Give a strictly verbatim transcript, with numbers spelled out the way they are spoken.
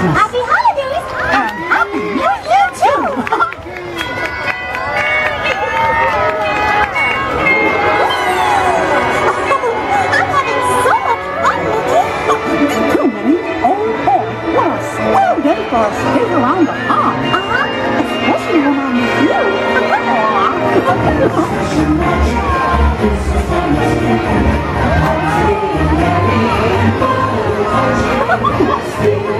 Christmas. Happy holidays and Happy New Year too. I'm having so much fun, Mickey. Too many? Oh boy, what a swell day for a skate around the pond. Uh-huh. Especially when I'm with you.